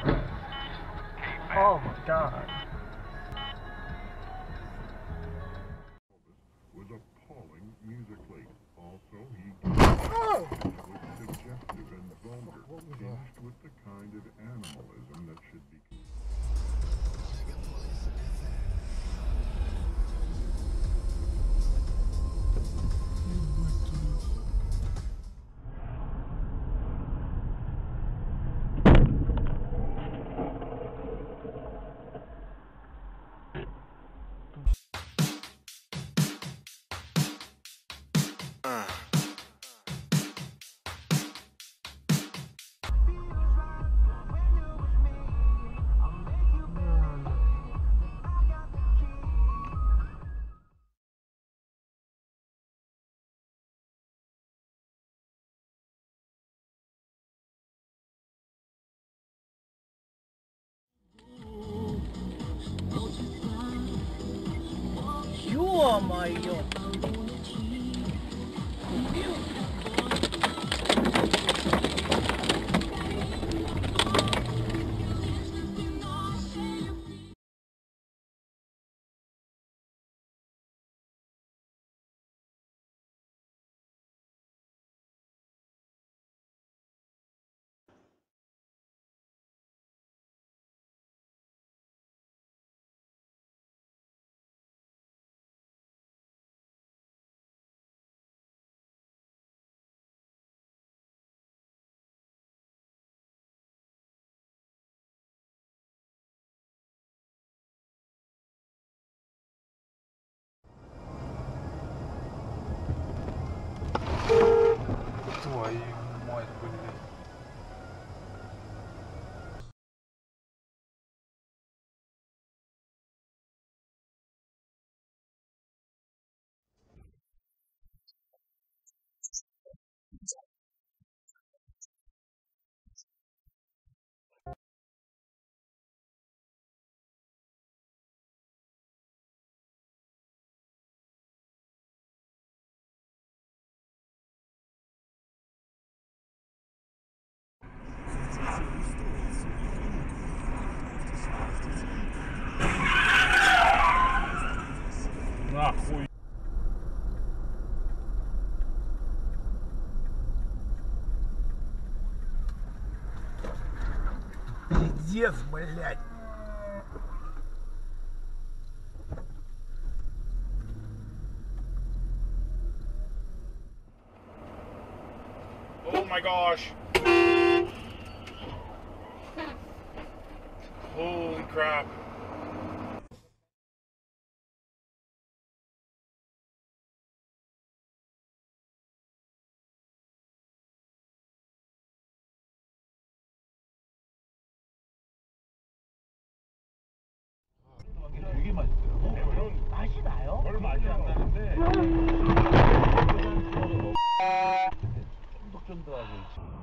Oh my god. Was appalling musically. Also, he Oh! was suggestive and vulgar, tinged with the kind of animalism that should be. ё-моё! Твою мать, блядь. Нахуй. Пиздец, блядь. Oh my gosh. Holy crap. 되게 맛있어요. 맛이 나요? 별 맛이 안 나는데 쫀득쫀득하고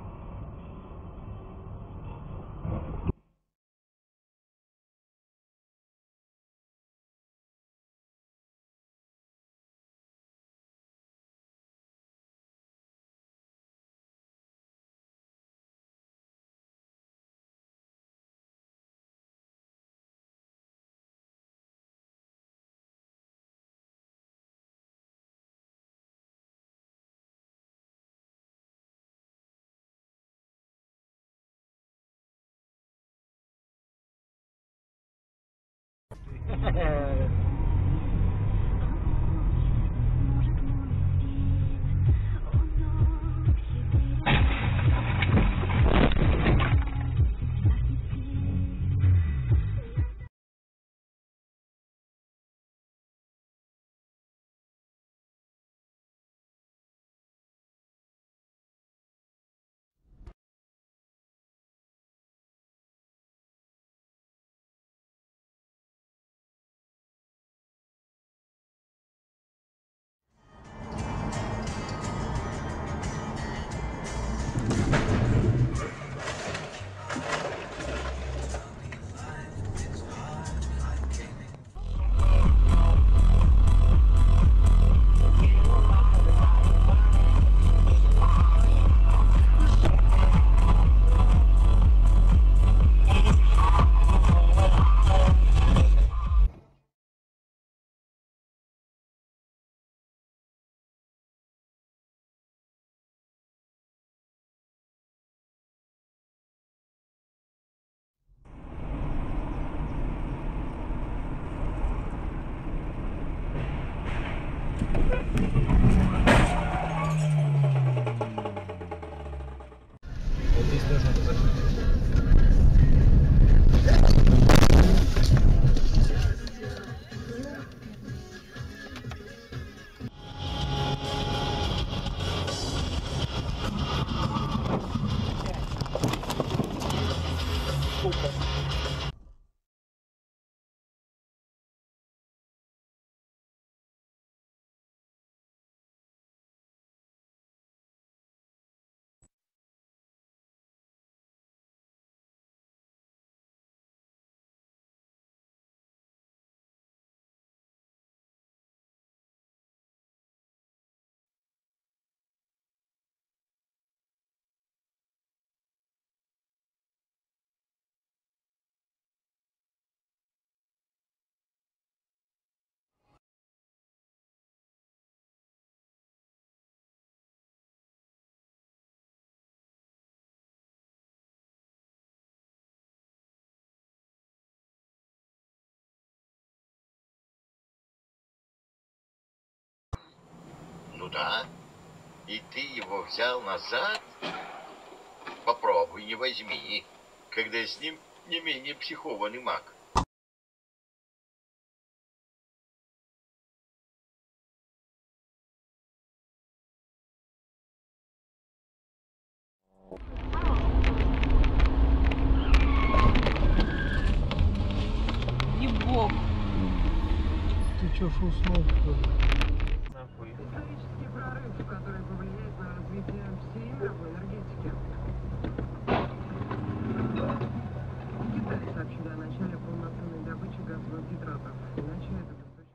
Ну да. И ты его взял назад? Попробуй, не возьми, когда с ним не менее психованный маг. Ебок. Ты чё ж уснул, что ли? Нахуй. Исторический прорыв, который повлияет на развитие всей мировой энергетики. Китай сообщили о начале полноценной добычи газовых гидратов. Иначе этот источник...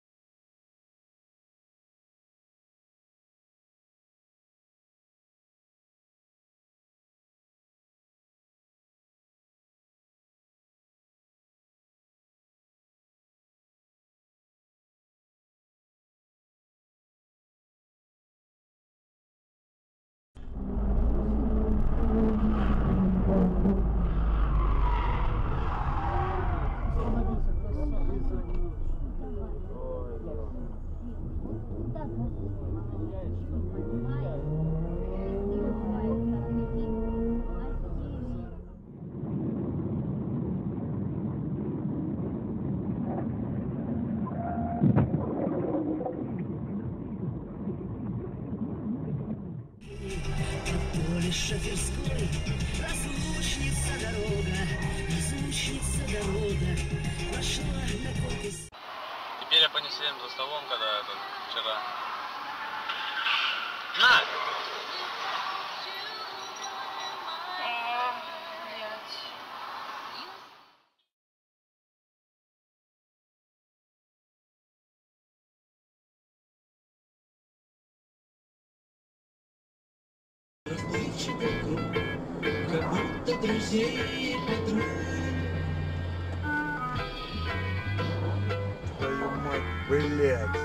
Поле шоферской, разлучница дорога, пошла на конкурс. Теперь я понесли им за столом, когда это вчера. На! Как будто друзей и подруг. Твою мать, блядь.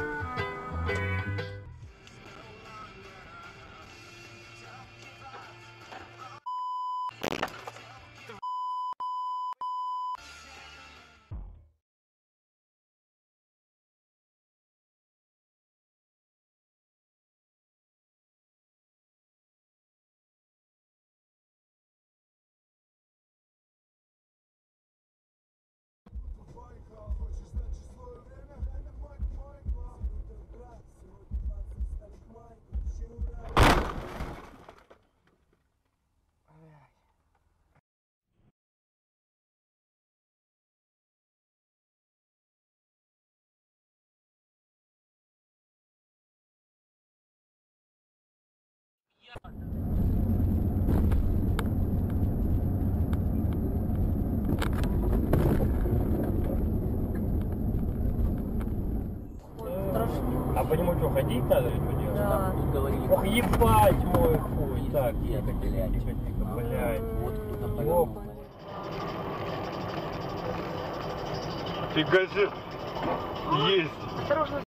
А по нему что, ходить надо или что делать? Да. Ох, ебать мой хуй. Так, тихо, блядь. Оп. Фига себе. Есть. Осторожно.